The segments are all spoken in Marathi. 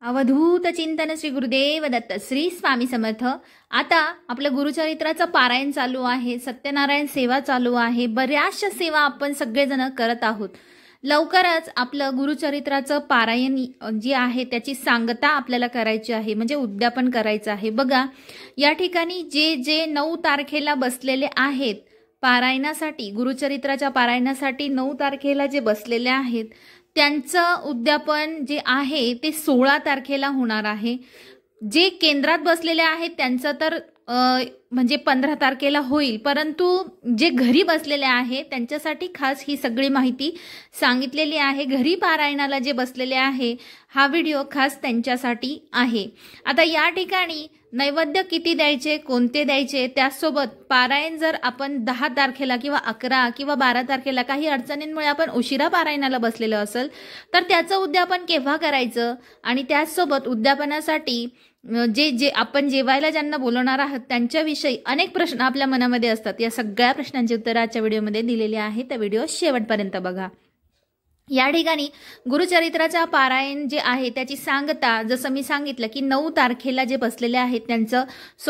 अवधूत चिंतन श्री गुरुदेव दत्त श्री स्वामी समर्थ। आता आपलं गुरुचरित्राचं पारायण चालू आहे, सत्यनारायण सेवा चालू आहे, बऱ्याचशा सेवा आपण सगळेजण करत आहोत। लवकरच आपलं गुरुचरित्राचं पारायण जे आहे त्याची सांगता आपल्याला करायची आहे, म्हणजे उद्यापन करायचं आहे। बघा या ठिकाणी जे 9 तारखेला बसलेले आहेत पारायणासाठी, गुरुचरित्राच्या पारायणासाठी 9 तारखेला जे बसलेले आहेत त्यांचं उद्यापन जे आहे ते 16 तारखेला होणार आहे। जे केंद्रात बसलेले आहेत त्यांचं तर म्हणजे 15 तारखेला होईल, परंतु जे घरी बसलेले आहेत त्यांच्यासाठी खास ही सगळी माहिती सांगितलेली आहे। घरी पारायणाला जे बसलेले आहे हा व्हिडिओ खास त्यांच्यासाठी आहे। आता या ठिकाणी नैवेद्य किती द्यायचे, कोणते द्यायचे, त्यासोबत पारायण जर आपण 10 तारखेला किंवा 11 किंवा 12 तारखेला काही अडचणींमुळे आपण उशिरा पारायणाला बसलेलो असेल तर त्याचं उद्यापन केव्हा करायचं, आणि त्यासोबत उद्यापनासाठी जे आपण जेवायला ज्यांना बोलवणार आहात त्यांच्याविषयी अनेक प्रश्न आपल्या मनामध्ये असतात। या सगळ्या प्रश्नांची उत्तरे आजच्या व्हिडिओमध्ये दिलेली आहे, त्या व्हिडिओ शेवटपर्यंत बघा। या ठिकाणी गुरुचरित्राचा पारायण जे आहे त्याची सांगता जसं मी सांगितलं की 9 तारखेला जे बसलेले आहेत त्यांचं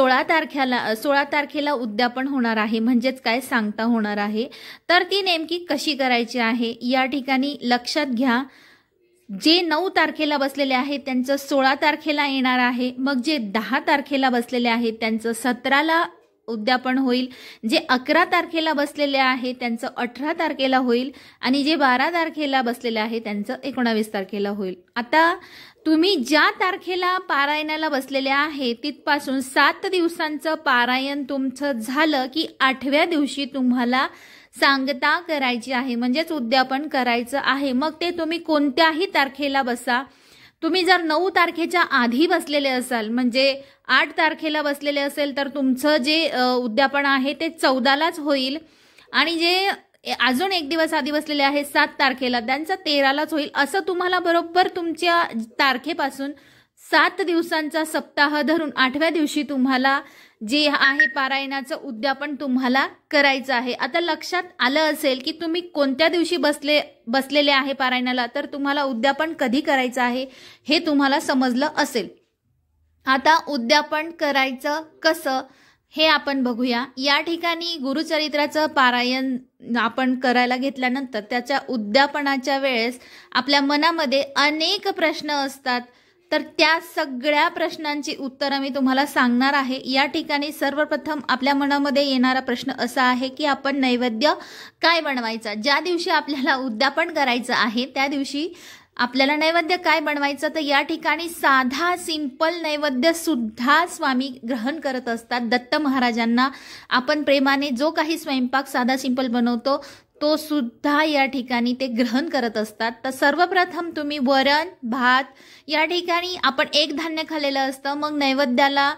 16 तारखेला उद्यापन होणार आहे, म्हणजेच काय सांगता होणार आहे। तर ती नेमकी कशी करायची आहे या ठिकाणी लक्षात घ्या। जे 9 तारखेला बसलेले आहेत त्यांचं 16 तारखेला येणार आहे, मग जे 10 तारखेला बसलेले आहेत त्यांचं 17ला उद्यापन होईल, जे 11 तारखेला बसलेले आहेत त्यांचं 18 तारखेला होईल, आणि जे 12 तारखेला बसलेले आहेत त्यांचं 19 तारखेला होईल। आता तुम्ही ज्या तारखेला पारायणाला बसलेले आहे तिथपासून 7 दिवसांचं पारायण तुमचं झालं की 8व्या दिवशी तुम्हाला सांगता करायची आहे, म्हणजेच उद्यापन करायचं आहे। मग ते तुम्ही कोणत्याही तारखेला बसा। तुम्ही जर 9 तारखेच्या आधी बसलेले असाल, म्हणजे 8 तारखेला बसलेले असेल तर तुमचं जे उद्यापन आहे ते 14लाच होईल, आणि जे अजून एक दिवस आधी बसलेले आहेत 7 तारखेला त्यांचं 13लाच होईल। असं तुम्हाला बरोबर तुमच्या तारखेपासून 7 दिवसांचा सप्ताह धरून 8व्या दिवशी तुम्हाला जे आहे पारायणाचं उद्यापन तुम्हाला करायचं आहे। आता लक्षात आलं असेल की तुम्ही कोणत्या दिवशी बसलेले आहे पारायणाला, तर तुम्हाला उद्यापन कधी करायचं आहे हे तुम्हाला समजलं असेल। आता उद्यापन करायचं कसं हे आपण बघूया। या ठिकाणी गुरुचरित्राचं पारायण आपण करायला घेतल्यानंतर त्याच्या उद्यापनाच्या वेळेस आपल्या मनामध्ये अनेक प्रश्न असतात, तर त्या सगळ्या प्रश्नांची उत्तरं मी तुम्हाला सांगणार आहे। या ठिकाणी सर्वप्रथम आपल्या मनामध्ये येणारा प्रश्न असा आहे की आपण नैवेद्य काय बनवायचा। ज्या दिवशी आपल्याला उद्यापन करायचं आहे त्या दिवशी आपल्याला नैवेद्य काय बनवायचं, तर या ठिकाणी साधा सिंपल नैवेद्य सुद्धा स्वामी ग्रहण करत असतात। दत्त महाराजांना आपण प्रेमाने जो काही स्वयंपाक साधा सिंपल बनवतो तो सुद्धा या ठिकाणी ते ग्रहण करत असतात। तर सर्वप्रथम तुम्ही वरण भात, या ठिकाणी आपण एक धान्य खाल्लेलं असतं, मग नैवेद्याला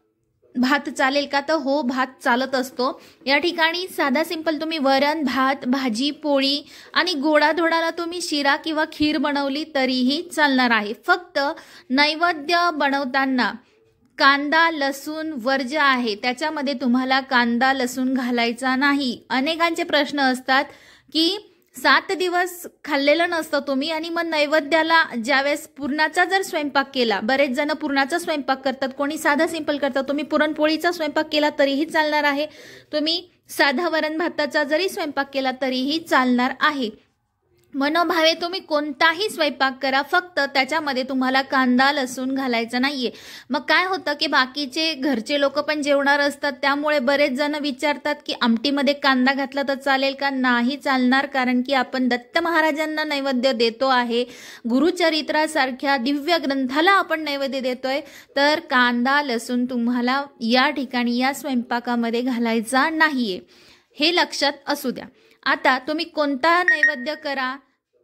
भात चालेल का, तर हो भात चालत असतो। या ठिकाणी साधा सिंपल तुम्ही वरण भात भाजी पोळी आणि गोडाधोडाला तुम्ही शिरा किंवा खीर बनवली तरीही चालणार आहे। फक्त नैवेद्य बनवताना कांदा लसूण वर्ज्य आहे, त्याच्यामध्ये तुम्हाला कांदा लसूण घालायचा नाही। अनेकांचे प्रश्न असतात की 7 दिवस खाल्लेलं नसतं तुम्ही आणि मग नैवेद्याला ज्यावेळेस पुरणाचा जर स्वयंपाक केला, बरेच जण पुरणाचा स्वयंपाक करतात, कोणी साधा सिंपल करतात, तुम्ही पुरणपोळीचा स्वयंपाक केला तरीही चालणार आहे, तुम्ही साधा वरण भाताचा जरी स्वयंपाक केला तरीही चालणार आहे। मनोभावे तुम्ही कोणताही स्वयंपाक करा, फक्त त्याच्यामध्ये तुम्हाला कांदा लसूण घालायचा नाहीये। मग काय होतं की बाकीचे घरचे लोक पण जेवणार असतात, त्यामुळे बरेच जण विचारतात की आमटीमध्ये कांदा घातला तर चालेल का, नाही चालणार, कारण की आपण दत्त महाराजांना नैवेद्य देतो आहे, गुरुचरित्रासारख्या दिव्य ग्रंथाला आपण नैवेद्य देतोय, तर कांदा लसूण तुम्हाला या ठिकाणी या स्वयंपाकामध्ये घालायचा नाहीये, हे लक्षात असू द्या। आता तुम्ही कोणता नैवेद्य करा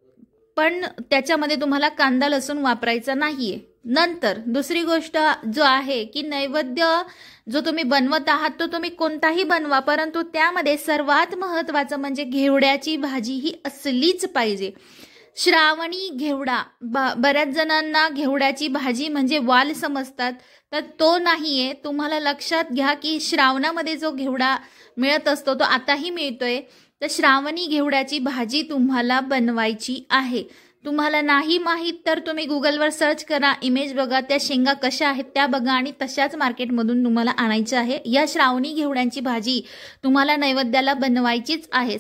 पण त्याच्यामध्ये तुम्हाला कांदा लसूण वापरायचा नाहीये। नंतर दुसरी गोष्ट जो आहे की नैवेद्य जो तुम्ही बनवत आहात तो तुम्ही कोणताही बनवा, परंतु त्यामध्ये सर्वात महत्त्वाचं म्हणजे घेवड्याची भाजी ही असलीच पाहिजे। श्रावणी घेवडा, बऱ्याच जणांना घेवड्याची भाजी म्हणजे वाल समजतात, तर तो नाहीये। तुम्हाला लक्षात घ्या की श्रावणामध्ये जो घेवडा मिळत असतो तो आताही मिळतोय, तर श्रावणी घेवड्याची भाजी तुम्हाला बनवायची आहे। तुम्हाला नाही माहीत तर तुम्ही गुगलवर सर्च करा, इमेज बघा, त्या शेंगा कशा आहेत त्या बघा आणि तशाच मार्केटमधून तुम्हाला आणायचं आहे. या श्रावणी घेवड्यांची भाजी तुम्हाला नैवेद्याला बनवायचीच आहे.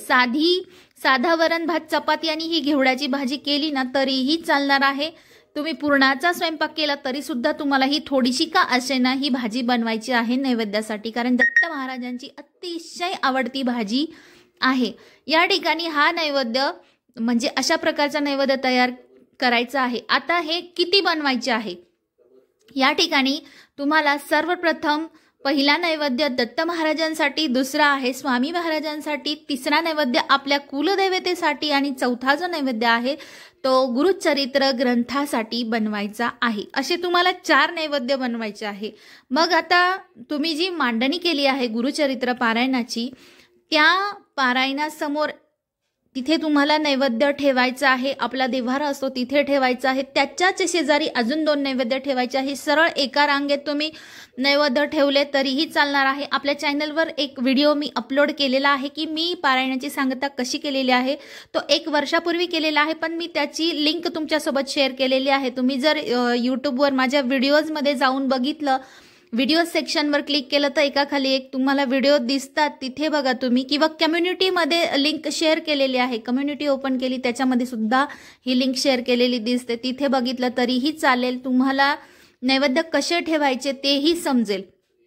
साधा वरण भात चपाती आणि ही घेवड्याची भाजी केली ना तरीही चालणार आहे. तुम्ही पुरणाचा स्वयंपाक केला तरी सुद्धा तुम्हाला ही थोडीशी का असेना ही भाजी बनवायची आहे नैवेद्यासाठी, कारण दत्त महाराजांची अतिशय आवडती भाजी आहे. या ठिकाणी हा नैवेद्य म्हणजे अशा प्रकारचा नैवेद्य तयार करायचा आहे. आता हे किती बनवायचे आहे, या ठिकाणी तुम्हाला सर्वप्रथम पहिला नैवेद्य दत्त महाराजांसाठी, दुसरा आहे स्वामी महाराजांसाठी, तिसरा नैवेद्य आपल्या कुलदेवतेसाठी आणि चौथा जो नैवेद्य आहे तो गुरुचरित्र ग्रंथासाठी बनवायचा आहे. असे तुम्हाला 4 नैवेद्य बनवायचे आहे. मग आता तुम्ही जी मांडणी केली आहे गुरुचरित्र पारायणाची, त्या पारायणासमोर तिथे तुम्हाला नैवेद्य ठेवायचा आहे. आपला देव्हारा असतो तिथे ठेवायचा आहे. त्याच्याच शेजारी अजून 2 नैवेद्य ठेवायचे आहे. सरळ एका रांगेत तुम्ही नैवेद्य ठेवले तरीही चालणार आहे. आपल्या चॅनलवर एक व्हिडिओ मी अपलोड केलेला आहे की मी पारायणाची सांगता कशी केलेली आहे. तो 1 वर्षापूर्वी केलेला आहे, पण मी त्याची लिंक तुमच्यासोबत शेअर केलेली आहे. तुम्ही जर यूट्यूबवर माझ्या व्हिडिओजमध्ये जाऊन बघितलं, व्हिडिओ सेक्शनवर क्लिक केलं तर एकाखाली एक तुम्हाला व्हिडिओ दिसतात, तिथे बघा तुम्ही. किंवा कम्युनिटीमध्ये लिंक शेअर केलेली आहे, कम्युनिटी ओपन केली त्याच्यामध्ये सुद्धा ही लिंक शेअर केलेली दिसते, तिथे बघितलं तरीही चालेल. तुम्हाला नैवेद्य कसे ठेवायचे तेही समजेल.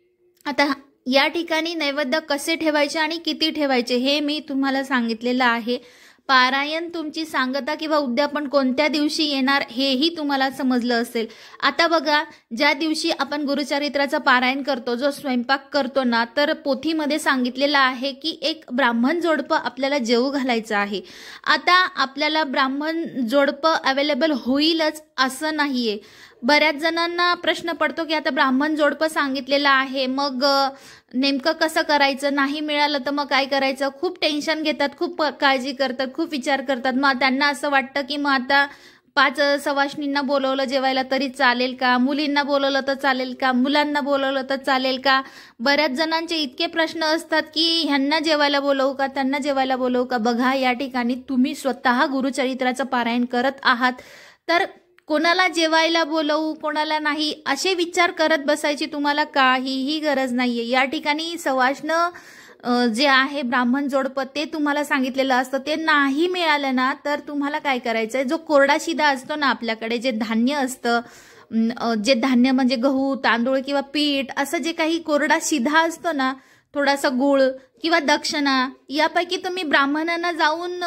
आता या ठिकाणी नैवेद्य कसे ठेवायचे आणि किती ठेवायचे हे मी तुम्हाला सांगितलेलं आहे. पारायण तुमची सांगता किंवा उद्यापन कोणत्या दिवशी येणार हेही तुम्हाला समजलं असेल. आता बघा, ज्या दिवशी आपण गुरुचरित्राचं पारायण करतो, जो स्वयंपाक करतो ना, तर पोथीमध्ये सांगितलेलं आहे की एक ब्राह्मण जोडपं आपल्याला जेवू घालायचं आहे. आता आपल्याला ब्राह्मण जोडपं अवेलेबल होईलच असं नाहीये. बऱ्याच जणांना प्रश्न पडतो की आता ब्राह्मण जोडपं सांगितलेलं आहे, मग नेमकं कसं करायचं, नाही मिळालं तर मग काय करायचं, खूप टेन्शन घेतात, खूप काळजी करतात, खूप विचार करतात. मग त्यांना असं वाटतं की मग आता 5 सवाष्णींना बोलवलं जेवायला तरी चालेल का, मुलींना बोलवलं तर चालेल का, मुलांना बोलवलं तर चालेल का. बऱ्याच जणांचे इतके प्रश्न असतात की ह्यांना जेवायला बोलवू का, त्यांना जेवायला बोलवू का. बघा, या ठिकाणी तुम्ही स्वतः गुरुचरित्राचं पारायण करत आहात, तर कोणाला जेवायला बोलवू कोणाला नाही असे विचार करत बसायची तुम्हाला काहीही गरज नाहीये. या ठिकाणी सवाष्ण जे आहे ब्राह्मण जोडपं ते तुम्हाला सांगितलेलं असतं. ते नाही मिळालं ना तर तुम्हाला काय करायचंय, जो कोरडा शिधा असतो ना आपल्याकडे, जे धान्य असतं, जे धान्य म्हणजे गहू, तांदूळ किंवा पीठ, असं जे काही कोरडा शिधा असतो ना, थोडासा गुळ किंवा दक्षिणा, यापैकी तुम्ही ब्राह्मणांना जाऊन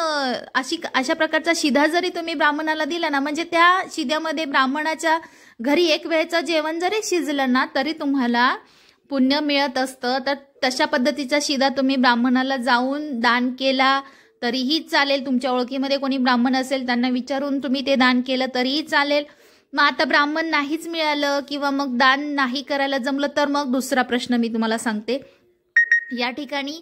अशा प्रकारचा शिधा जरी तुम्ही ब्राह्मणाला दिला ना, म्हणजे त्या शिध्यामध्ये ब्राह्मणाच्या घरी एक वेळचं जेवण जरी शिजलं ना तरी तुम्हाला पुण्य मिळत असतं. तर तशा पद्धतीचा शिधा तुम्ही ब्राह्मणाला जाऊन दान केला तरीही चालेल. तुमच्या ओळखीमध्ये कोणी ब्राह्मण असेल त्यांना विचारून तुम्ही ते दान केलं तरीही चालेल. मग आता ब्राह्मण नाहीच मिळालं किंवा मग दान नाही करायला जमलं तर मग दुसरा प्रश्न मी तुम्हाला सांगते. या ठिकाणी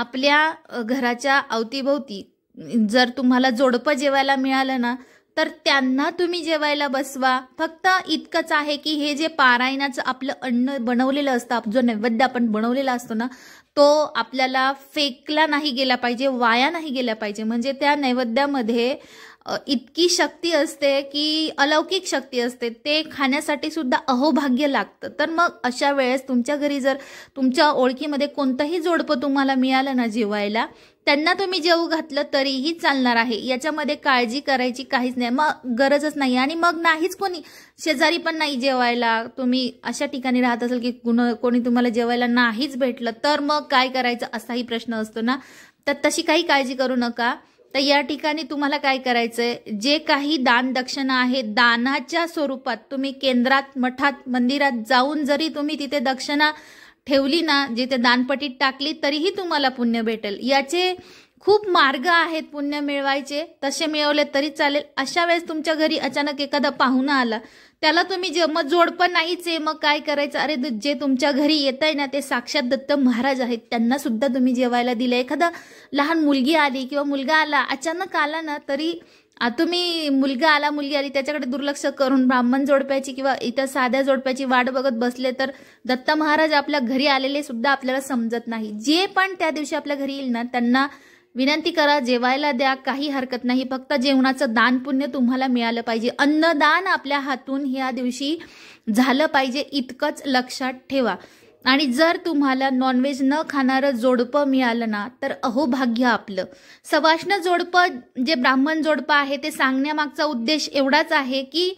आपल्या घराच्या अवतीभोवती जर तुम्हाला जोडपं जेवायला मिळालं ना तर त्यांना तुम्ही जेवायला बसवा. फक्त इतकंच आहे की हे जे पारायणाचं आपलं अन्न बनवलेलं असतं, जो नैवेद्य आपण बनवलेला असतो ना, तो आपल्याला फेकला नाही गेला पाहिजे, वाया नाही गेला पाहिजे. म्हणजे त्या नैवेद्यामध्ये इतकी शक्ती असते की अलौकिक शक्ती असते, ते खाण्यासाठी सुद्धा अहोभाग्य लागतं. तर मग अशा वेळेस तुमच्या घरी जर तुमच्या ओळखीमध्ये कोणतंही जोडपं तुम्हाला मिळालं ना जेवायला, त्यांना तुम्ही जेवू घातलं तरीही चालणार आहे. याच्यामध्ये काळजी करायची काहीच नाही, मग गरजच नाही. आणि मग नाहीच कोणी शेजारी पण नाही जेवायला, तुम्ही अशा ठिकाणी राहत असेल की कोणी तुम्हाला जेवायला नाहीच भेटलं, तर मग काय करायचं असाही प्रश्न असतो ना. तर तशी काही काळजी करू नका. तर या ठिकाणी तुम्हाला काय करायचंय, जे काही दान दक्षिणा आहे दानाच्या स्वरूपात तुम्ही केंद्रात, मठात, मंदिरात जाऊन जरी तुम्ही तिथे दक्षिणा ठेवली ना, जिथे दानपटीत टाकली तरीही तुम्हाला पुण्य भेटेल. याचे खूप मार्ग आहेत पुण्य मिळवायचे, तसे मिळवले तरी चालेल. अशा वेळेस तुमच्या घरी अचानक एखादा पाहुणा आला, त्याला तुम्ही मग जोडपं नाहीच आहे, मग काय करायचं, अरे जे तुमच्या घरी येत आहे ना ते साक्षात दत्त महाराज आहेत, त्यांना सुद्धा तुम्ही जेवायला दिलं. एखादा लहान मुलगी आली किंवा मुलगा आला, अचानक आला ना, तरी तुम्ही मुलगा आला मुलगी आली त्याच्याकडे दुर्लक्ष करून ब्राह्मण जोडप्याची किंवा इतर साध्या जोडप्याची वाट बघत बसले तर दत्त महाराज आपल्या घरी आलेले सुद्धा आपल्याला समजत नाही. जे पण त्या दिवशी आपल्या घरी येईल ना त्यांना विनंती करा, जेवायला द्या, काही हरकत नाही, फक्त जेवणाचं दान पुण्य तुम्हाला मिळालं पाहिजे. अन्नदान आपल्या हातून ह्या दिवशी झालं पाहिजे, इतकंच लक्षात ठेवा. आणि जर तुम्हाला नॉनव्हेज न खाणारं जोडपं मिळालं ना तर अहोभाग्य आपलं. सवाष्ण जोडपं जे ब्राह्मण जोडपं आहे ते सांगण्यामागचा उद्देश एवढाच आहे की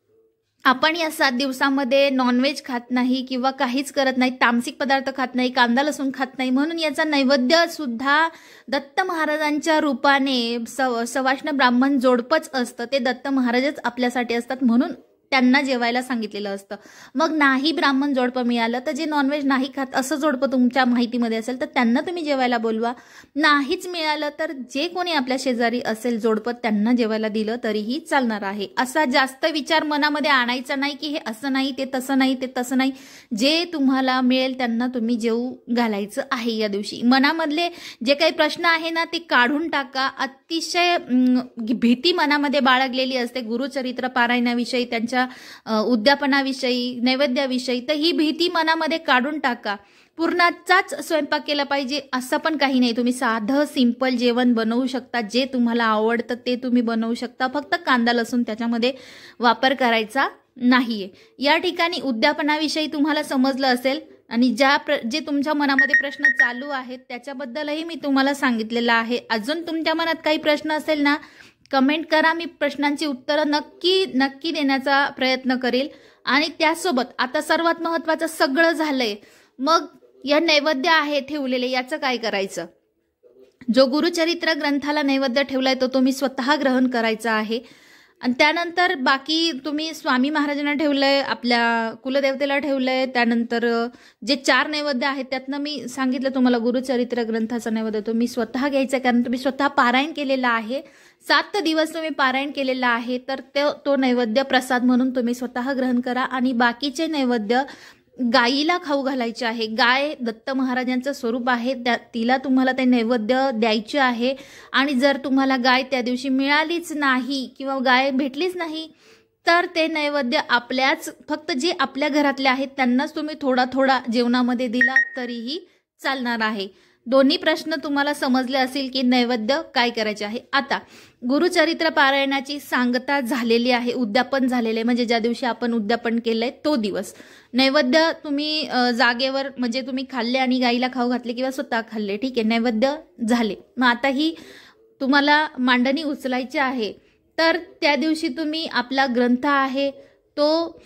आपण या 7 दिवसामध्ये नॉनव्हेज खात नाही किंवा काहीच करत नाही, तामसिक पदार्थ खात नाही, कांदा लसूण खात नाही, म्हणून याचा नैवेद्य सुद्धा दत्त महाराजांच्या रूपाने सवाष्ण ब्राह्मण जोडपंच असतं. ते दत्त महाराजच आपल्यासाठी असतात, म्हणून त्यांना जेवायला सांगितलेलं असतं. मग नाही ब्राह्मण जोडपं मिळालं तर जे नॉनव्हेज नाही खात असं जोडपं तुमच्या माहितीमध्ये असेल तर त्यांना तुम्ही जेवायला बोलवा. नाहीच मिळालं तर जे कोणी आपल्या शेजारी असेल जोडपं त्यांना जेवायला दिलं तरीही चालणार आहे. असा जास्त विचार मनामध्ये आणायचा नाही की हे असं नाही, ते तसं नाही, ते तसं नाही. जे तुम्हाला मिळेल त्यांना तुम्ही जेवू घालायचं आहे. या दिवशी मनामधले जे काही प्रश्न आहे ना ते काढून टाका. अतिशय भीती मनामध्ये बाळगलेली असते गुरुचरित्र पारायणाविषयी, त्यांच्या उद्यापनाविषयी, नैवेद्याविषयी. तर ही भीती मनामध्ये काढून टाका. पूर्णाचाच स्वयंपाक केला पाहिजे असं पण काही नाही. तुम्ही साधं सिंपल जेवण बनवू शकता, जे तुम्हाला आवडतं ते तुम्ही बनवू शकता. फक्त कांदा लसूण त्याच्यामध्ये वापर करायचा नाहीये. या ठिकाणी उद्यापनाविषयी तुम्हाला समजलं असेल आणि जे तुमच्या मनामध्ये प्रश्न चालू आहेत त्याच्याबद्दलही मी तुम्हाला सांगितलेलं आहे. अजून तुमच्या मनात काही प्रश्न असेल ना कमेंट करा, मी प्रश्नांची उत्तरं नक्की देण्याचा प्रयत्न करेल. आणि त्यासोबत आता सर्वात महत्त्वाचं सगळं झालंय, मग या नैवेद्य आहे ठेवलेले याचं काय करायचं. जो गुरुचरित्र ग्रंथाला नैवेद्य ठेवलाय तो तुम्ही स्वतः ग्रहण करायचा आहे. आणि त्यानंतर बाकी तुम्ही स्वामी महाराजांना ठेवलंय, आपल्या कुलदेवतेला ठेवलंय, त्यानंतर जे 4 नैवेद्य आहेत त्यातनं मी सांगितलं तुम्हाला गुरुचरित्र ग्रंथाचा नैवेद्य तुम्ही स्वतः घ्यायचा, कारण तुम्ही स्वतः पारायण केलेला आहे. 7 दिवस तुम्ही पारायण केलेला आहे, तर तो नैवेद्य प्रसाद म्हणून तुम्ही स्वतः ग्रहण करा. आणि बाकीचे नैवेद्य गायीला खाऊ घालायचे आहे. गाय दत्त महाराजांचं स्वरूप आहे, तिला तुम्हाला ते नैवेद्य द्यायचे आहे. आणि जर तुम्हाला गाय त्या दिवशी मिळालीच नाही किंवा गाय भेटलीच नाही तर ते नैवेद्य फक्त जे आपल्या घरातले आहेत त्यांनाच तुम्ही थोडा थोडा जेवणामध्ये दिला तरीही चालणार आहे. दोन्ही प्रश्न तुम्हाला समजले असतील की नैवेद्य काय करायचे आहे. आता गुरुचरित्र पारायणाची सांगता झालेली आहे, उद्यापन झालेले, म्हणजे ज्या दिवशी आपण उद्यापन केलंय तो दिवस. नैवेद्य तुम्ही जागेवर म्हणजे तुम्ही खाल्ले आणि गाईला खाऊ घातले किंवा स्वतः खाल्ले, ठीक आहे, नैवेद्य झाले. मग आता ही तुम्हाला मांडणी उचलायची आहे. तर त्या दिवशी तुम्ही आपला ग्रंथ आहे तो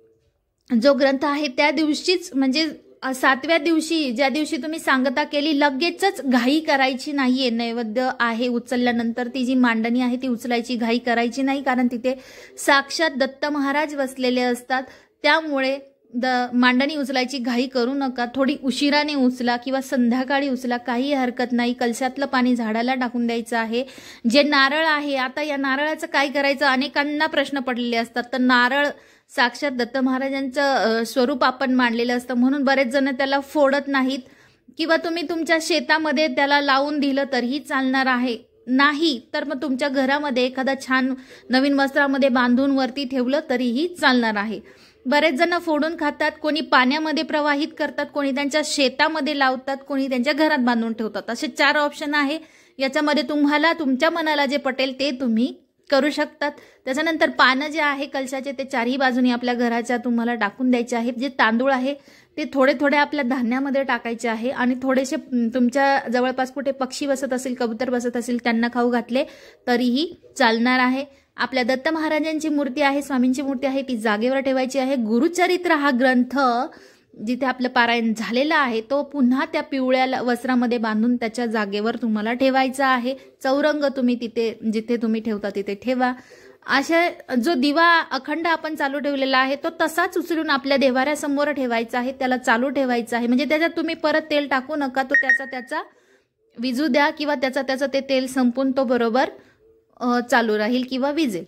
जो ग्रंथ आहे त्या दिवशीच म्हणजे 7व्या दिवशी ज्या दिवशी तुम्ही सांगता केली लगेचच घाई करायची नाहीये. नैवेद्य आहे उचलल्यानंतर ती जी मांडणी आहे ती उचलायची घाई करायची नाही, कारण तिथे साक्षात दत्त महाराज बसलेले असतात. त्यामुळे मांडणी उचलायची घाई करू नका. थोडी उशिराने उचला किंवा संध्याकाळी उचला, काही हरकत नाही. कलशातलं पाणी झाडाला टाकून द्यायचं आहे. जे नारळ आहे, आता या नारळाचं काय करायचं अनेकांना प्रश्न पडलेले असतात. तर नारळ साक्षात दत्त महाराजांचं स्वरूप आपण मांडलेलं असतं, म्हणून बरेच जण त्याला फोडत नाहीत. किंवा तुम्ही तुमच्या शेतामध्ये त्याला लावून दिलं तरीही चालणार आहे. नाही तर मग तुमच्या घरामध्ये एखादा छान नवीन वस्त्रामध्ये बांधून वरती ठेवलं तरीही चालणार आहे. बरेच जण फोडून खातात, कोणी पाण्यामध्ये प्रवाहित करतात, कोणी त्यांच्या शेतामध्ये लावतात, कोणी त्यांच्या घरात बांधून ठेवतात. असे 4 ऑप्शन आहे. याच्यामध्ये तुम्हाला तुमच्या मनाला जे पटेल ते तुम्ही करू शकतात. त्याच्यानंतर पानं जे आहे कलशाचे ते 4ही बाजूनी आपल्या घराच्या तुम्हाला टाकून द्यायचे आहेत. जे तांदूळ आहे ते थोडे थोडे आपल्या धान्यामध्ये टाकायचे आहे. आणि थोडेसे तुमच्या जवळपास कुठे पक्षी बसत असेल, कबूतर बसत असेल त्यांना खाऊ घातले तरीही चालणार आहे. आपल्या दत्त महाराजांची मूर्ती आहे, स्वामींची मूर्ती आहे, ती जागेवर ठेवायची आहे. गुरुचरित्र हा ग्रंथ जिथे आपलं पारायण झालेलं आहे तो पुन्हा त्या पिवळ्या वस्त्रामध्ये बांधून त्याच्या जागेवर तुम्हाला ठेवायचा आहे. चौरंग तुम्ही जिथे तुम्ही ठेवता तिथे ठेवा. अशा जो दिवा अखंड आपण चालू ठेवलेला आहे तो तसाच उचलून आपल्या देवाऱ्यासमोर ठेवायचा आहे, त्याला चालू ठेवायचा आहे. म्हणजे त्याच्यात तुम्ही परत तेल टाकू नका, तो त्याचा विजू द्या किंवा त्याचा ते तेल संपून तो बरोबर चालू राहील किंवा विजेल.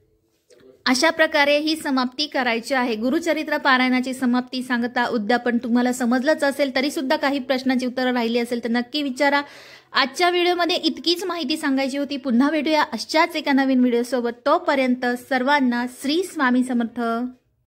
अशा प्रकारे ही समाप्ती करायची आहे. गुरुचरित्र पारायणाची समाप्ती सांगता उद्यापन तुम्हाला समजलंच असेल. तरी सुद्धा काही प्रश्नांची उत्तरं राहिली असेल तर नक्की विचारा. आजच्या व्हिडिओमध्ये इतकीच माहिती सांगायची होती. पुन्हा भेटूया अशाच एका नवीन व्हिडिओसोबत. तोपर्यंत सर्वांना श्री स्वामी समर्थ.